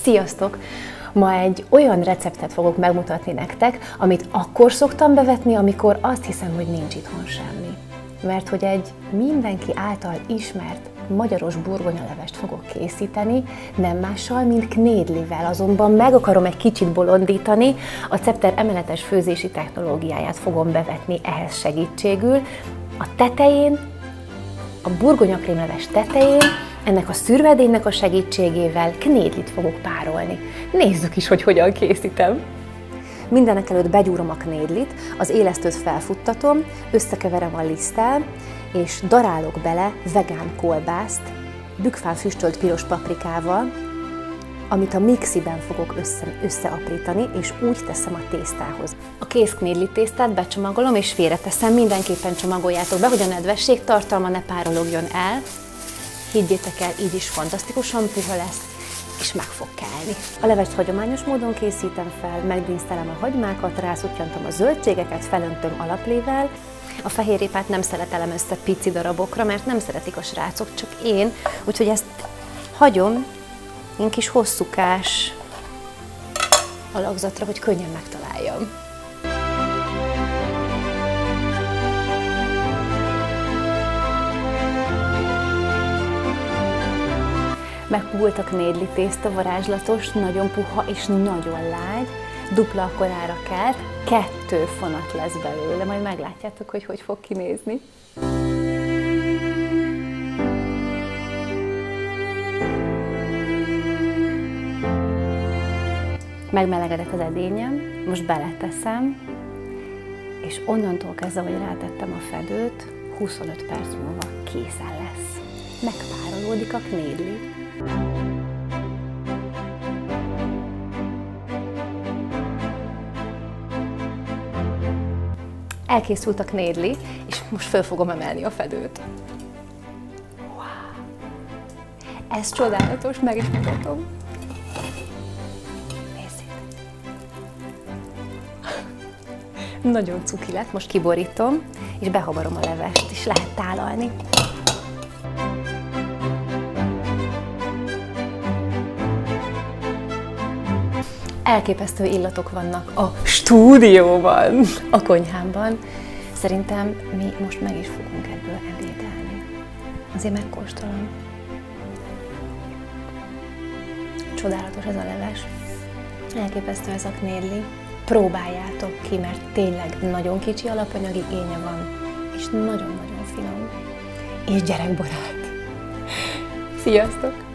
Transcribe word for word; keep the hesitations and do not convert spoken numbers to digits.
Sziasztok! Ma egy olyan receptet fogok megmutatni nektek, amit akkor szoktam bevetni, amikor azt hiszem, hogy nincs itthon semmi. Mert hogy egy mindenki által ismert magyaros burgonyalevest fogok készíteni, nem mással, mint knédlivel, azonban meg akarom egy kicsit bolondítani, a Cepter emeletes főzési technológiáját fogom bevetni ehhez segítségül. A tetején, a burgonyakrémleves tetején, ennek a szürvedénynek a segítségével knédlit fogok párolni. Nézzük is, hogy hogyan készítem. Mindenekelőtt begyúrom a knédlit, az élesztőt felfuttatom, összekeverem a liszttel, és darálok bele vegán kolbászt, bükkfán füstölt piros paprikával, amit a mixiben fogok össze, összeaprítani, és úgy teszem a tésztához. A kész knédli tésztát becsomagolom és félreteszem, mindenképpen csomagoljátok be, hogy a nedvesség tartalma ne párologjon el. Higgyétek el, így is fantasztikusan puha lesz, és meg fog kelni. A levest hagyományos módon készítem fel, megdísztelem a hagymákat, rászutyantom a zöldségeket, felöntöm alaplével. A fehérrépát nem szeretelem össze pici darabokra, mert nem szeretik a srácok, csak én, úgyhogy ezt hagyom ilyen kis hosszúkás alakzatra, hogy könnyen megtaláljam. Megpuhult a knédli tészta, varázslatos, nagyon puha és nagyon lágy, dupla akkorára kelt, kettő fonat lesz belőle, majd meglátjátok, hogy hogy fog kinézni. Megmelegedett az edényem, most beleteszem, és onnantól kezdve, hogy rátettem a fedőt, huszonöt perc múlva készen lesz. Megpárolódik a knédli. Elkészült a knédli, és most föl fogom emelni a fedőt. Wow. Ez csodálatos, meg is mutatom. Nézzétek! Nagyon cuki lett, most kiborítom, és behabarom a levest, és lehet tálalni. Elképesztő illatok vannak a stúdióban, a konyhámban. Szerintem mi most meg is fogunk ebből ebédelni. Azért megkóstolom. Csodálatos ez a leves. Elképesztő ez a knédli. Próbáljátok ki, mert tényleg nagyon kicsi alapanyagi igénye van, és nagyon-nagyon finom. És gyerekbarát. Sziasztok!